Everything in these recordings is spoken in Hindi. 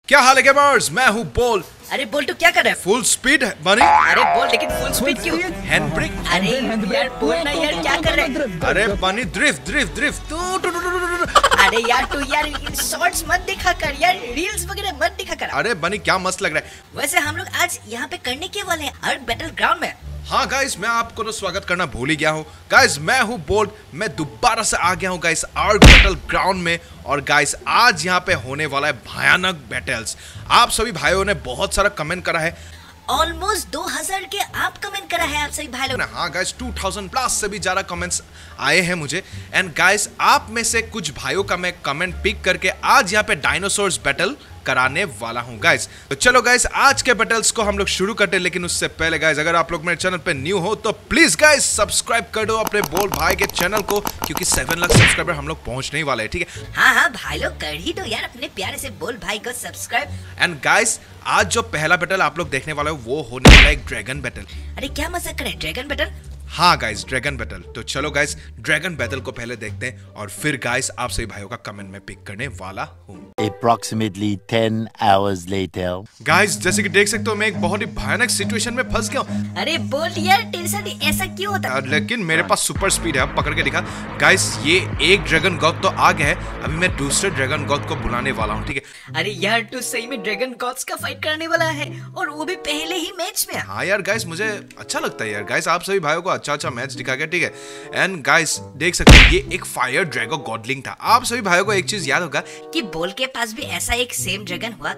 क्या हाल है गेमर्स, मैं हूँ बोल। अरे बोल तू क्या कर रहा है? फुल स्पीड बनी। अरे बोल लेकिन फुल स्पीड क्यों? Hand brake. अरे यार बोल ना यार, क्या कर रहा है? अरे बनी ड्रिफ्ट ड्रिफ्ट ड्रिफ्ट। अरे यार तू यार शॉर्ट्स मत दिखा कर यार, रील्स वगैरह मत दिखा कर। अरे बनी क्या मस्त लग रहा है। वैसे हम लोग आज यहाँ पे करने के वाले हैं अर्क बैटल ग्राउंड में। हाँ गाइस, मैं आपको तो स्वागत करना भूल ही गया हूँ। गाइस मैं हूँ बोल्ट, मैं दोबारा से आ गया हूँ गाइस आर्क बैटल ग्राउंड में। और गाइस आज यहाँ पे होने वाला है भयानक बैटल्स। आप सभी भाइयों ने बहुत सारा कमेंट करा है, ऑलमोस्ट 2000 के आप कमेंट करा है आप सही भाई लोग। हाँ गाइस 2000 प्लस से भी ज्यादा कमेंट्स आए हैं मुझे। एंड गाइस आप में से कुछ भाइयों का मैं कमेंट पिक करके आज यहाँ पे डायनासोर्स बैटल कराने वाला हूँ गाइस। तो चलो गाइस आज के बैटल्स को हम लोग शुरू करते हैं, लेकिन उससे पहले गाइस अगर आप लोग मेरे चैनल पे न्यू हो तो प्लीज गाइस सब्सक्राइब कर दो अपने बोल भाई के चैनल को, क्योंकि 7 लाख सब्सक्राइबर हम लोग पहुंचने वाले हैं, ठीक है। हाँ भाई लोग कर ही दो यार अपने प्यारे से बोल भाई को सब्सक्राइब। एंड गाइस आज जो पहला बैटल आप लोग देखने वाले हो वो होने वाला है एक ड्रैगन बैटल। अरे क्या मजाक करे, ड्रैगन बैटल? हाँ गाइस ड्रैगन बैटल। तो चलो गाइस ड्रैगन बैटल को पहले देखते हैं और फिर गाइस आप सभी भाइयों का कमेंट में पिक करने वाला हूँ। Approximately 10 hours later. गाइस जैसे कि देख सकते हो मैं एक बहुत ही भयानक सिचुएशन में फंस गया हूँ। अरे बोल यार तेरे साथ ऐसा क्यों होता है? लेकिन मेरे पास सुपर स्पीड है, अब पकड़ के दिखा। गाइस ये एक ड्रैगन गॉड तो आ गया है, अभी मैं दूसरे ड्रैगन गॉड को बुलाने वाला हूँ, ठीक है। अरे यार तू सही में ड्रैगन गॉड्स का फाइट करने वाला है और वो भी पहले ही मैच में। हाँ यार गाइस मुझे अच्छा लगता है यार। गाइस आप सभी भाइयों को अच्छा मैच दिखा गया, ठीक है। एंड गाइस देख सकते हो ये एक फायर ड्रैगन गॉडलिंग था। आप सभी भाइयों को एक चीज याद होगा कि बोल के पास भी ऐसा एक सेम ड्रैगन हुआ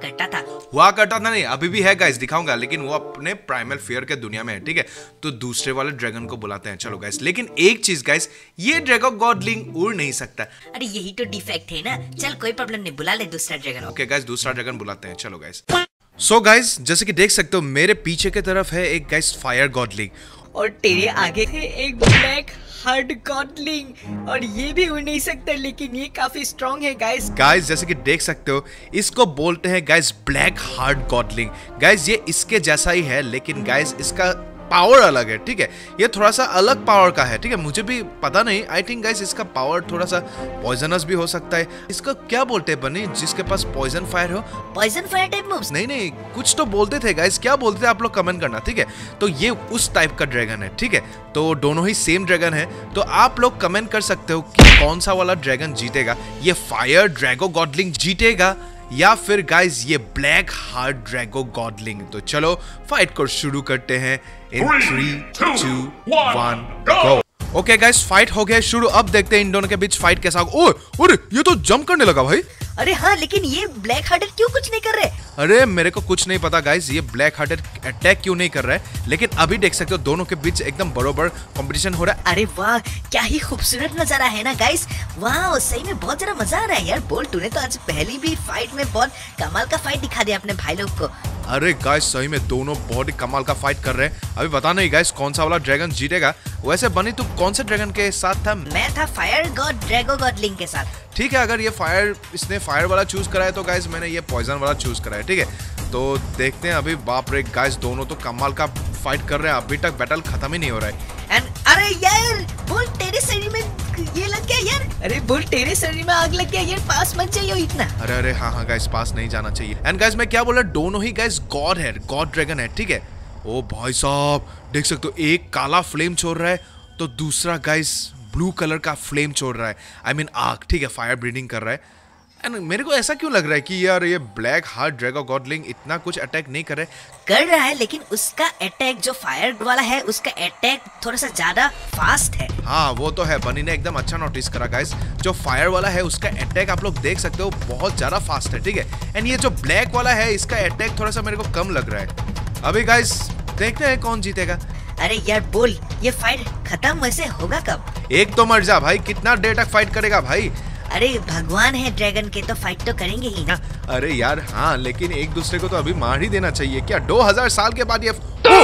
करता था नहीं, अभी भी है गाइस, दिखाऊंगा, लेकिन वो अपने प्राइमल फियर के दुनिया में है, ठीक है। तो दूसरे वाले ड्रैगन को बुलाते हैं चलो गाइस। लेकिन एक चीज गाइस, ये ड्रैगन गॉडलिंग उड़ नहीं सकता। अरे यही तो डिफेक्ट है ना। चल कोई प्रॉब्लम नहीं, बुला ले दूसरा ड्रैगन। ओके गाइस दूसरा ड्रैगन बुलाते हैं चलो गाइस। सो गाइस जैसे कि देख सकते हो मेरे पीछे की तरफ है एक गाइस फायर गॉडलिंग और तेरे आगे है एक ब्लैक हार्ड गॉडलिंग और ये भी उड़ नहीं सकता, लेकिन ये काफी स्ट्रॉन्ग है गाइस। गाइस जैसे कि देख सकते हो इसको बोलते हैं guys black hard godling. Guys ये इसके जैसा ही है, लेकिन गाइस इसका पावर अलग है, ठीक है। ये थोड़ा सा अलग पावर का है, ठीक है। मुझे भी पता नहीं, आई थिंक गाइस इसका पावर थोड़ा सा पॉइजनस भी हो सकता है। इसको क्या बोलते हैं बनी जिसके पास पॉइजन फायर हो? Poison fire type moves? नहीं कुछ तो बोलते थे गाइस, क्या बोलते थे आप लोग कमेंट करना, ठीक है। तो ये उस टाइप का ड्रैगन है, ठीक है। तो दोनों ही सेम ड्रैगन है, तो आप लोग कमेंट कर सकते हो कि कौन सा वाला ड्रैगन जीतेगा, ये फायर ड्रैगो गॉडलिंग जीतेगा या फिर गाइस ये ब्लैक हार्ड ड्रैगो गॉडलिंग। तो चलो फाइट को शुरू करते हैं in 3, 2, 1 go. Okay guys fight हो गया शुरू। अब देखते हैं इन दोनों के बीच फाइट कैसा होगा। ओए अरे ये तो जंप करने लगा भाई। अरे हाँ लेकिन ये ब्लैक हार्टेड क्यों कुछ नहीं कर रहे? अरे मेरे को कुछ नहीं पता गाइस ये ब्लैक हार्टेड अटैक क्यों नहीं कर रहा है, लेकिन अभी देख सकते हो दोनों के बीच एकदम बरोबर कंपटीशन हो रहा है। अरे वाह क्या ही खूबसूरत नजारा है ना गाइस। वाह सही में बहुत ज्यादा मजा आ रहा है यार। बोल तूने तो आज पहली भी फाइट में बहुत कमाल का फाइट दिखा दिया अपने भाई लोग को। अरे गाइस सही में दोनों बहुत ही कमाल का फाइट कर रहे हैं। अभी पता नहीं गाइस कौन सा वाला ड्रैगन जीतेगा। वैसे बनी तू कौन से ड्रैगन के साथ था? मैं था फायर गॉड ड्रैगो गॉडलिंग के साथ। ठीक है, अगर ये इसने फायर वाला चूज करा है तो गाइस मैंने ये पॉइजन वाला चूज करा है, ठीक है। तो देखते हैं अभी। बाप रे गाइस दोनों तो कमाल का फाइट कर रहे हैं, अभी तक बैटल खत्म ही नहीं हो रहा है। अरे यार बोल तेरे शरीर में ये लग गया यार। अरे बोल तेरे शरीर में आग लग गया यार, पास मत जाइयो इतना। अरे हाँ गाइस पास नहीं जाना चाहिए। एंड गाइस मैं क्या बोल रहा, दोनों ही गाइस गॉड है, गॉड ड्रैगन है, ठीक है। ओ भाई साहब देख सकते हो एक काला फ्लेम छोड़ रहा है तो दूसरा गाइस ब्लू कलर का फ्लेम छोड़ रहा है, आई मीन आग, ठीक है, फायर ब्रीडिंग कर रहा है। एंड मेरे को ऐसा क्यों लग रहा है कि यार ये ब्लैक हार्ट ड्रैगन गॉडलिंग इतना कुछ अटैक नहीं कर रहा है, लेकिन उसका अटैक जो फायर वाला है उसका अटैक थोड़ा सा ज्यादा फास्ट है। हाँ वो तो है, बनी ने एकदम अच्छा नोटिस करा गाइस। जो फायर वाला है उसका अटैक आप लोग देख सकते हो बहुत ज्यादा फास्ट है, ठीक है। एंड ये जो ब्लैक वाला है इसका अटैक थोड़ा सा मेरे को कम लग रहा है। अभी गाइस देखते हैं कौन जीतेगा। अरे यार बोल ये फाइट खत्म वैसे होगा कब? एक तो मर जा भाई, कितना देर तक फाइट करेगा भाई? अरे भगवान है ड्रैगन के तो फाइट तो करेंगे ही ना। अरे यार हाँ लेकिन एक दूसरे को तो अभी मार ही देना चाहिए क्या? 2000 साल के बाद ये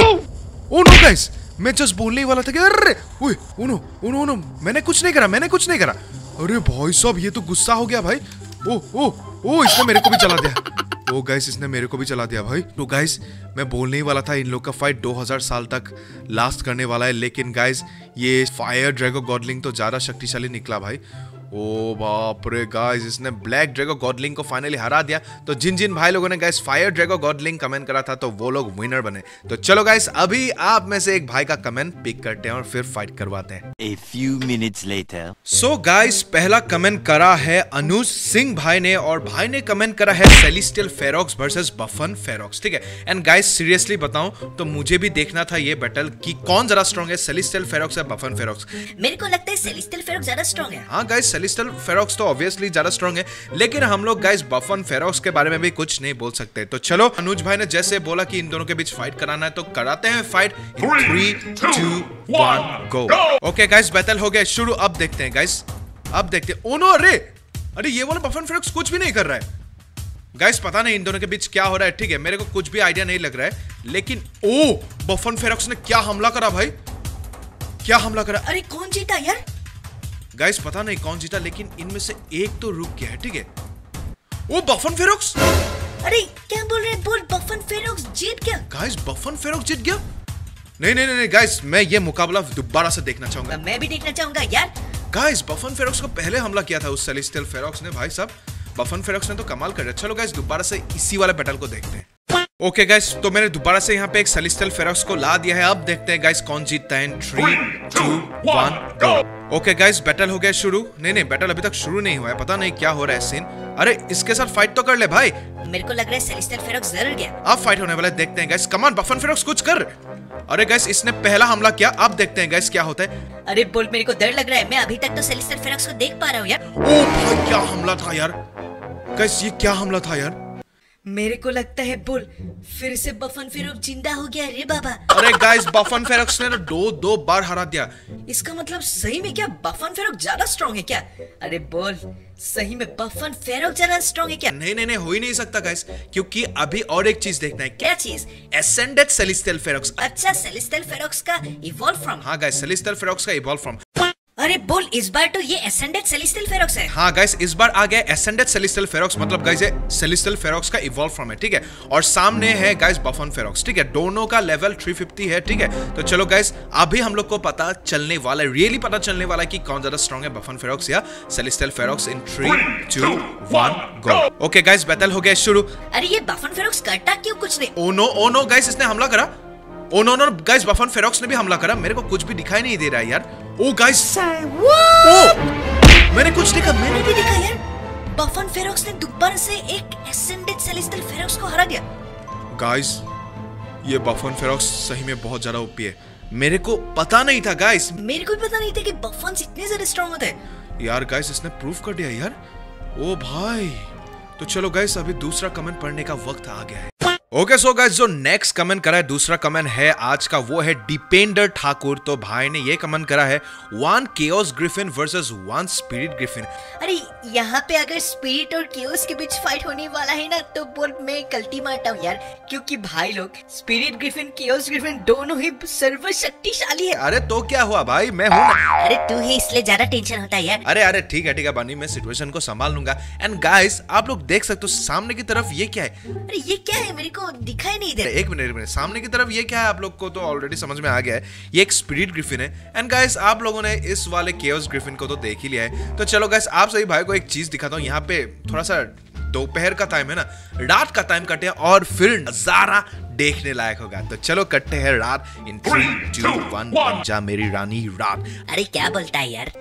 ओ नो गाइस मैं जस्ट बोलने ही वाला था कि अरे ओए ओनो मैंने कुछ नहीं करा। अरे भाई साहब ये तो गुस्सा हो गया भाई। ओ इसने मेरे को भी चला दिया। ओ गाइस इसने मेरे को भी चला दिया भाई। तो गाइस मैं बोलने ही वाला था इन लोग का फाइट 2000 साल तक लास्ट करने वाला है, लेकिन गाइस ये फायर ड्रैगन गॉडलिंग तो ज्यादा शक्तिशाली निकला भाई। ओ बाप रे गाइस, इसने ब्लैक ड्रैगो गॉडलिंग को फाइनली हरा दिया। तो जिन जिन भाई लोगों ने guys fire Drago godling comment करा था तो वो लोग विनर बने। तो चलो गाइस अभी आप में से एक भाई का कमेंट पिक करते हैं और फिर फाइट करवाते हैं। A few minutes later. So guys पहला कमेंट करा है अनुज सिंह भाई ने, और भाई ने कमेंट करा है celestial ferox versus buffon ferox, ठीक है। एंड गाइस सीरियसली बताऊं तो मुझे भी देखना था ये बैटल कि कौन ज्यादा स्ट्रांग है, सेलेस्टियल फेरोक्स या बफन फेरोक्स। मेरे को लगता है सेलेस्टियल फेरोक्स ज्यादा स्ट्रांग है। हाँ गाइस सेलेस्टियल फेरोक्स तो ऑब्वियसली ज्यादा स्ट्रांग है, लेकिन हम लोग गाइस बफन फेरोक्स के बारे में भी कुछ नहीं बोल सकते। तो चलो अनुज भाई ने जैसे बोला कि इन दोनों के बीच फाइट कराना है तो कराते हैं fight. 3, 2, 1 go. Okay guys battle हो गया शुरू। अब देखते हैं गाइस, अब देखते हैं। ओ नो, अरे ये वाला बफन फेरोक्स कुछ भी नहीं कर रहा है गाइस। पता नहीं इन दोनों के बीच क्या हो रहा है, ठीक है। मेरे को कुछ भी आइडिया नहीं लग रहा है, लेकिन ओ बफन फेरोक्स ने क्या हमला करा भाई, क्या हमला करा। अरे कौन जीता यार? गाइस पता नहीं कौन जीता, लेकिन इनमें से एक तो रुक गया है, ठीक है। ओ बफन फेरोक्स, अरे क्या बोल रहे हैं? बोल बफन फेरोक्स जीत गया। गाइस बफन फेरोक्स जीत गया। नहीं गाइस, मैं ये मुकाबला दोबारा से देखना चाहूंगा। मैं भी देखना चाहूंगा यार। गाइस बफन फेरोक्स को पहले हमला किया था उस सेलेस्टियल फेरोक्स ने, भाई साहब बफन फेरोक्स ने तो कमाल कर दिया। चलो गाइस दोबारा से इसी वाले बैटल को देखते हैं। ओके गाइस, तो मैंने दोबारा से यहाँ पे एक सेलेस्टियल फेरोक्स को ला दिया है। अब देखते हैं गाइस कौन जीतता है। 3, 2, 1 गो। ओके गाइस बैटल हो गया शुरू। नहीं बैटल अभी तक शुरू नहीं हुआ है, पता नहीं क्या हो रहा है सीन। अरे इसके साथ फाइट तो कर ले भाई। मेरे को लग रहा है सेलेस्टियल फेरोक्स जरूर गया। अब फाइट होने वाला है, देखते हैं guys. Come on buffon ferox कुछ कर। अरे गाइस इसने पहला हमला किया, अब देखते हैं गाइस क्या होता है। अरे बोल, मेरे को डर लग रहा है। मैं अभी तक तो सेलेस्टियल फेरोक्स को देख पा रहा हूँ यार। ओ भाई क्या हमला था यार, गाइस ये क्या हमला था यार। मेरे को लगता है बोल फिर से बफन फेरोक्स जिंदा हो गया रे बाबा। अरे गाइस बफन फेरोक्स ने दो बार हरा दिया। इसका मतलब सही में क्या बफन फेरोक्स ज्यादा स्ट्रांग है क्या? अरे बोल सही में बफन फेरोक्स ज्यादा स्ट्रांग है क्या? नहीं हो ही नहीं सकता गाइस, क्योंकि अभी और एक चीज देखना है। क्या चीज? Ascended celestial ferox. अच्छा सेलेस्टियल फेरोक्स का इवॉल्व फ्रॉम। हाँ गाइस सेलेस्टियल फेरोक्स का इवॉल्व फ्रॉम। अरे बोल इस बार तो ये एसेंडेड सेलेस्टियल फेरोक्स है। हाँ गाइस इस बार आ गया एसेंडेड सेलेस्टियल फेरोक्स, मतलब गाइस ये सेलेस्टियल फेरोक्स का इवॉल्व फ्रॉम है, ठीक है। और सामने है गाइस बफन फेरोक्स, ठीक है। दोनों का लेवल 350 है, ठीक है। तो चलो गाइस अभी हम लोग को पता चलने वाला है, रियली पता चलने वाला है कि कौन ज्यादा स्ट्रांग है, बफन फेरोक्स या celestial ferox. In 3, 2, 1 go. Okay guys battle हो गया शुरू। अरे ये बफन फेरोक्स करता क्यों कुछ नहीं? ओ नो गाइस इसने हमला करा। Oh no guys buffon ferox ने भी हमला करा। मेरे को कुछ भी दिखाई नहीं दे रहा है यार। ओ गाइस मैंने कुछ देखा, मैंने भी देखा यार। बफन फेरोक्स ने दोबारा से एक एसेंडेड सेलेस्टियल फेरोक्स को हरा दिया। गाइस ये बफन फेरोक्स सही में बहुत ज्यादा ओपी है, मेरे को पता नहीं था गाइस। मेरे को भी पता नहीं था कि बफन्स इतने ज्यादा स्ट्रांग होते हैं यार। गाइस इसने प्रूफ कर दिया यार। ओ भाई तो चलो गाइस अभी दूसरा कमेंट पढ़ने का वक्त आ गया है। ओके सो गाइस जो नेक्स्ट कमेंट करा है, दूसरा कमेंट है आज का, वो है दीपेंद्र ठाकुर। तो भाई ने ये कमेंट करा है 1 chaos griffin versus 1 spirit griffin. अरे यहाँ पे अगर स्पिरिट और केओस के बीच फाइट होने वाला है ना तो बोल मैं कल्टी मारता हूँ यार, क्योंकि भाई लोग स्पिरिट ग्रिफिन केओस ग्रिफिन दोनों ही सर्वशक्तिशाली है। अरे तो क्या हुआ भाई, मैं हूँ ना। अरे तू ही इसलिए ज्यादा टेंशन होता है यार। अरे ठीक है बनी, मैं सिचुएशन को संभाल लूंगा। एंड गाइस आप लोग देख सकते हो सामने की तरफ ये क्या है। अरे ये क्या है, मेरे को दिखाई नहीं दे रहा। एक मिनट सामने की तरफ ये क्या है, आप लोग को तो ऑलरेडी समझ में आ गया है, ये एक स्पिरिट ग्रिफिन है। एंड गाइस आप लोगों ने इस वाले केओस ग्रिफिन को तो देख ही लिया है। तो चलो गाइस आप सभी भाई को एक चीज दिखाता हूँ। यहाँ पे थोड़ा सा दोपहर का टाइम है ना, रात का टाइम कटे और फिर नजारा देखने लायक होगा। तो चलो कटते हैं रात। इन 3, 2, 1 बन जा मेरी रानी रात। अरे क्या बोलता है यार।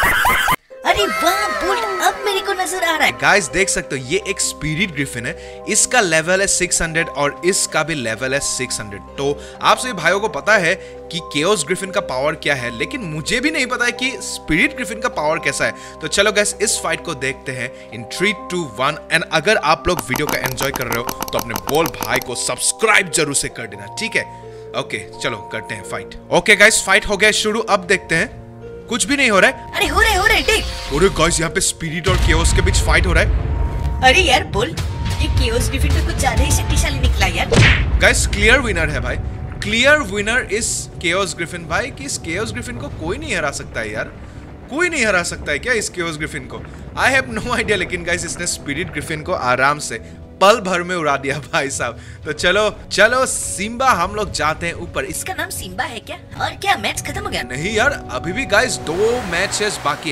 अरे वाह बोल्ट, अब मेरे को नजर आ रहा है। गाइस देख सकते हो ये एक स्पिरिट ग्रिफिन है, इसका लेवल है 600 और इसका भी लेवल है 600। तो आप सभी भाइयों को पता है कि केओस ग्रिफिन का पावर क्या है, लेकिन मुझे भी नहीं पता है कि स्पिरिट ग्रिफिन का पावर कैसा है। तो चलो गाइस इस फाइट को देखते हैं इन 3, 2, 1। एंड अगर आप लोग वीडियो का एंजॉय कर रहे हो तो अपने बोल भाई को सब्सक्राइब जरूर से कर देना, ठीक है। ओके चलो करते हैं फाइट। ओके गाइस फाइट हो गया शुरू। अब देखते हैं, कुछ भी नहीं हो रहा है। अरे हो रहा है देख। अरे गाइस यहाँ पे स्पिरिट और केओस के बीच फाइट हो रहा है। अरे यार बोल ये केओस ग्रिफिन तो कुछ ज्यादा ही शक्तिशाली निकला यार। गाइस क्लियर विनर है भाई, क्लियर विनर इस केओस ग्रिफिन भाई। कि इस केओस ग्रिफिन को कोई नहीं हरा सकता है यार, कोई नहीं हरा सकता है क्या इस केओस ग्रिफिन को? I have no idea. लेकिन गाइस इसने स्पिरिट ग्रिफिन को आराम से पल भर में उड़ा दिया भाई साहब। तो चलो सिम्बा हम लोग जाते हैं ऊपर। इसका नाम सिम्बा है क्या? और क्या मैच खत्म हो गया? नहीं यार अभी भी गाइस 2 मैचेस बाकी है।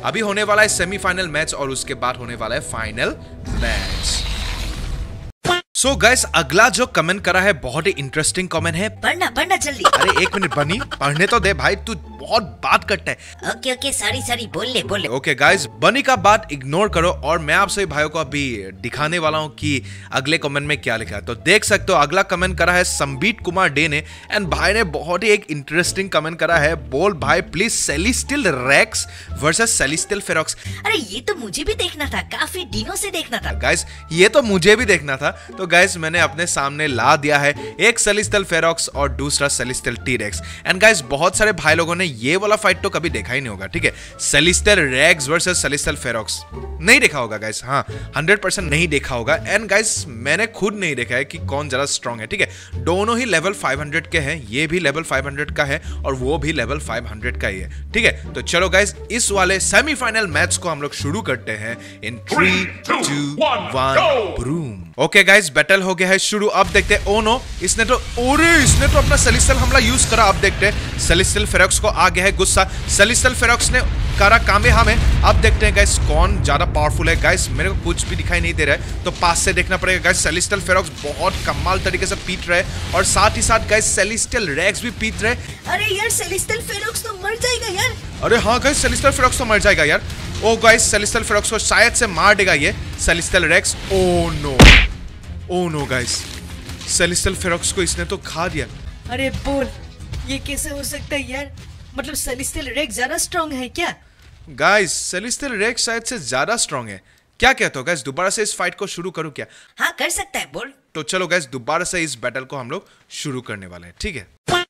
अभी होने वाला है सेमीफाइनल मैच और उसके बाद होने वाला है फाइनल मैच। सो गाइस, अगला जो कमेंट करा है बहुत ही इंटरेस्टिंग कमेंट है। पढ़ना जल्दी। अरे एक मिनट बनी, पढ़ने तो दे भाई, तू बहुत बात करता है। ओके सॉरी बोल ले। ओके गाइस, बनी का बात इग्नोर करो और मैं आप सभी भाइयों को अभी दिखाने वाला हूं कि अगले कमेंट में क्या लिखा है। तो देख सकते हो, अगला कमेंट करा है संबीत कुमार डे ने, एंड भाई ने बहुत ही एक इंटरेस्टिंग कमेंट करा है। बोल भाई please celestial rex versus celestial ferox. अरे ये तो मुझे भी देखना था, काफी दिनों से देखना था। गाइस ये तो मुझे भी देखना था, तो गाइस मैंने अपने सामने ला दिया है, एक सेलेस्टियल फेरोक्स और दूसरा सेलेस्टियल टी-रेक्स। एंड गाइस बहुत सारे भाई लोगों ने ये वाला फाइट तो कभी देखा ही नहीं होगा, ठीक है। Celestial rex versus celestial ferox नहीं देखा होगा गाइस, हाँ 100% नहीं देखा होगा। एंड गाइस मैंने खुद नहीं देखा है कि कौन ज्यादा स्ट्रांग है, ठीक है। दोनों ही लेवल 500 के हैं, ये भी लेवल 500 का है और वो भी लेवल 500 का ही है, ठीक है। तो चलो गाइस, इस वाले सेमीफाइनल मैच को हम लोग शुरू करते हैं in 3, 2, 1 boom. Okay guys, battle हो गया है शुरू। अब देखते हैं, ओ नो, इसने तो अपना सेलेस्टियल हमला यूज करा। अब देखते हैं, सेलेस्टियल फेरोक्स को आ गया है गुस्सा। सेलेस्टियल फेरोक्स ने करा कामेहामे। अब देखते हैं गाइस कौन ज्यादा पावरफुल है। गाइस मेरे को कुछ भी दिखाई नहीं दे रहा है, तो पास से देखना पड़ेगा। गाइस सेलेस्टियल फेरोक्स बहुत कमाल तरीके से पीट रहे हैं और साथ ही साथ गाइस सेलेस्टियल रेक्स भी पीट रहे हैं। अरे यार सेलेस्टियल फेरोक्स तो मर जाएगा यार। अरे हाँ गाइस, सेलेस्टियल फेरोक्स तो मर जाएगा यार। ओ गाइस, सेलेस्टियल फेरोक्स को शायद से मार देगा ये celestial rex. Oh no guys, celestial ferox को इसने तो खा दिया। अरे बोल, ये कैसे हो सकता है यार? मतलब सेलेस्टियल रेक्स ज्यादा स्ट्रांग है क्या? गाइस सेलेस्टियल रेक्स शायद से ज्यादा स्ट्रांग है। क्या कहते हो गाइस, दोबारा से इस फाइट को शुरू करूं क्या? हाँ कर सकता है, बोल। तो चलो गाइस, दोबारा से इस बैटल को हम लोग शुरू करने वाले हैं, ठीक है।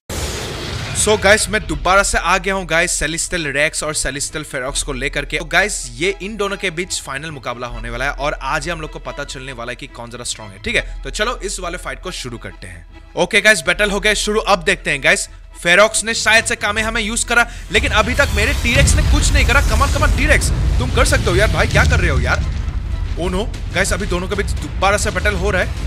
सो गाइस, मैं दोबारा से आ गया हूँ गाइस सेलेस्टियल रेक्स और सेलेस्टियल फेरोक्स को लेकर के। तो गाइस ये इन दोनों के बीच फाइनल मुकाबला होने वाला है और आज ही हम लोग को पता चलने वाला है कि कौन ज्यादा स्ट्रांग है, ठीक है। तो चलो इस वाले फाइट को शुरू करते हैं। ओके गाइस, बैटल हो गया शुरू। अब देखते हैं गाइस, फेरोक्स ने शायद से कामेहामे यूज करा, लेकिन अभी तक मेरे टी-रेक्स ने कुछ नहीं करा। कमान टी-रेक्स, तुम कर सकते हो यार भाई, क्या कर रहे हो यार? ओ नो गाइस, अभी दोनों के बीच दोबारा से बैटल हो रहा है।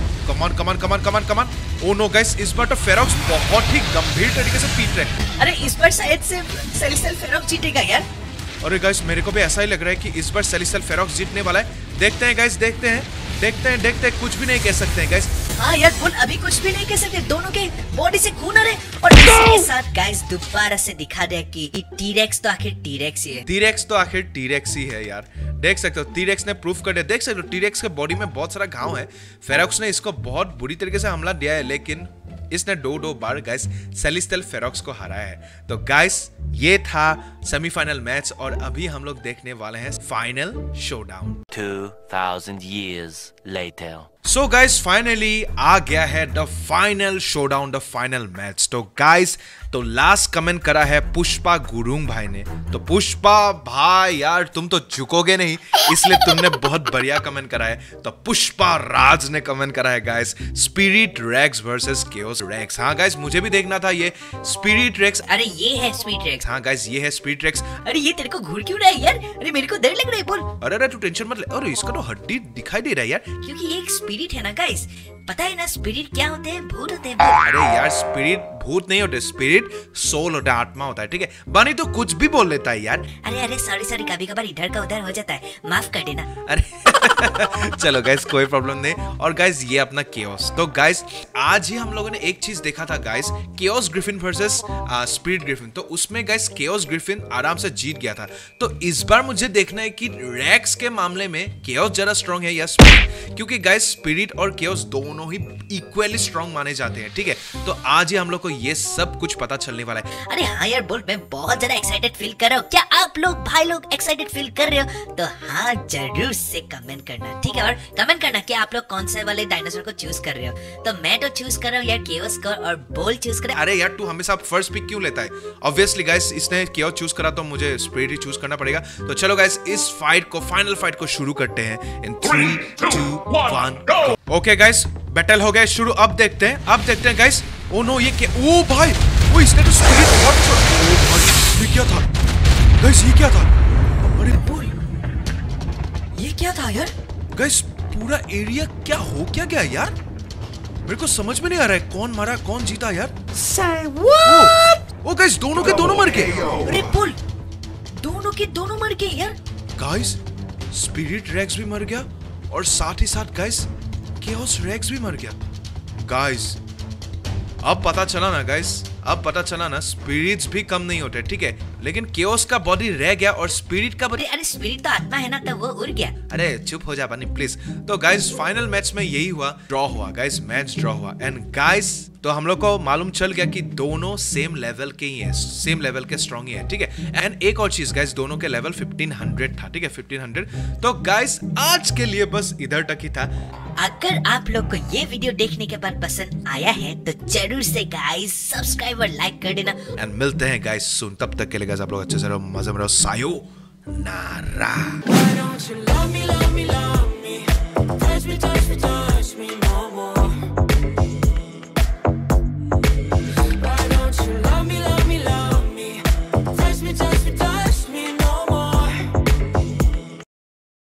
कमान। ओ नो गाइस, इस बार तो फेरोक्स बहुत ही गंभीर तरीके से पीट रहे हैं। अरे इस बार शायद से सेलेस्टियल फेरोक्स जीतेगा यार। अरे गाइस मेरे को भी ऐसा ही लग रहा है कि इस बार सेलेस्टियल फेरोक्स जीतने वाला है। देखते हैं गाइस, देखते हैं, कुछ भी नहीं कह सकते हैं गाइस। हाँ यार बोल, अभी कुछ भी नहीं कह सकते, दोनों के बॉडी से खून आ रहा है। और इसके साथ गाइस दोबारा से दिखा दे कि टी-रेक्स तो आखिर टी-रेक्स ही है। टी-रेक्स तो आखिर टी-रेक्स ही है यार। देख सकते हो, टी-रेक्स ने प्रूफ कर दिया। देख सकते हो, टी-रेक्स के बॉडी में बहुत सारा घाव है। फेरोक्स ने इसको बहुत बुरी तरीके से हमला दिया है, लेकिन इसने दो बार गाइस सेलेस्टियल फेरोक्स को हराया है। तो गाइस ये था सेमीफाइनल मैच और अभी हम लोग देखने वाले हैं final showdown. 2000 years later. So guys finally आ गया है the final showdown, the final match. तो गाइस, तो लास्ट कमेंट करा है पुष्पा गुरुंग भाई ने। तो पुष्पा भाई यार, तुम तो झुकोगे नहीं, इसलिए तुमने बहुत बढ़िया कमेंट करा है। तो पुष्पा राज ने कमेंट करा है guys, spirit rex versus chaos rex. हाँ गाइस, मुझे भी देखना था ये स्पिरिट रेक्स। अरे ये है स्पिरिट रेक्स। हाँ गाइस, ये है स्पिरिट रेक्स। अरे ये तेरे को घूर क्यों रहा है यार? अरे मेरे को डर लग रहा है, बोल। अरे तू टेंशन मत ले। अरे इसका तो हड्डी दिखाई दे रहा है यार, क्योंकि ये एक स्पिरिट है ना गाइस। पता है ना स्पिरिट क्या होते हैं? भूत होते हैं। अरे यार स्पिरिट भूत नहीं होते, स्पिरिट सोल होता है, आत्मा होता है, ठीक है। बनी तो कुछ भी बोल लेता है यार। अरे सॉरी, कभी कभार इधर का उधर हो जाता है, माफ कर देना। अरे चलो गाइस, कोई प्रॉब्लम नहीं। और गाइस ये अपना केओस। तो गाइस आज ही हम लोगों ने एक चीज देखा था guys, chaos griffin versus spirit griffin. तो उसमें गाइस केओस ग्रिफिन आराम से जीत गया था। तो इस बार मुझे देखना है कि रेक्स के मामले में केओस ज्यादा स्ट्रांग है या स्पिरिट, क्योंकि गाइस स्पिरिट और केओस दोनों ही इक्वली स्ट्रांग माने जाते हैं, ठीक है। तो आज ही हम लोग को ये सब कुछ पता चलने वाला है। अरे हाँ यार बोल, मैं बहुत ज्यादा एक्साइटेड फील कर रहा हूँ। क्या आप लोग भाई लोग एक्साइटेड फील कर रहे हो? तो हाँ जरूर से कमेंट करना, ठीक है। और कमेंट करना कि आप लोग कौन से वाले डायनासोर को चूज कर रहे हो। तो मैं तो चूज कर रहा हूँ यार केओस को, और बोल चूज कर। अरे यार तू हमेशा फर्स्ट पिक क्यों लेता है? ऑब्वियसली गाइस इसने केओस चूज करा, तो मुझे स्पिरिट ही चूज करना पड़ेगा। तो चलो गाइस इस फाइट को, फाइनल फाइट को शुरू करते हैं in 3, 2, 1 go. Okay guys, battle हो गया शुरू। अब देखते हैं गाइस। ओ नो, ये क्या? ओ भाई, ओ इसने तो स्पिरिट बहुत ओ भाई, ये क्या था गाइस? ये क्या था? अरे बोल, ये क्या था यार? गाइस पूरा एरिया क्या हो क्या गया यार? मेरे को समझ में नहीं आ रहा है कौन मारा कौन जीता यार। Say what? ओ गाइस, दोनों के दोनों मर गए। अरे बोल, दोनों ओके दोनों मर गए यार। गाइस स्पिरिट रेक्स भी मर गया और साथ ही साथ गाइस केओस रेक्स भी मर गया। गाइस अब पता चला ना गाइस, अब पता चला ना स्पिरिट्स भी कम नहीं होते, ठीक है, लेकिन केओस का बॉडी रह गया और स्पिरिट का बॉडी, अरे स्पिरिट तो आत्मा है ना, तो वो उड़ गया। अरे चुप हो जा बनी प्लीज। तो गाइस फाइनल मैच में यही हुआ, ड्रॉ हुआ गाइस, मैच ड्रॉ हुआ। एंड गाइस तो हम लोग को मालूम चल गया कि दोनों सेम लेवल के ही हैं, सेम लेवल के स्ट्रॉन्ग ही है, ठीक है। एंड एक और चीज गाइस, दोनों के लेवल 1500 था, ठीक है, 1500। तो गाइस आज के लिए बस इधर तक ही था। अगर आप लोग को ये वीडियो देखने के बाद पसंद आया है तो जरूर से गाइस सब्सक्राइब और लाइक कर देना। एंड मिलते हैं गाइस सुन, तब तक के लिए गाइस आप लोग अच्छे से रहो, मजे में रहो, सायो नारा।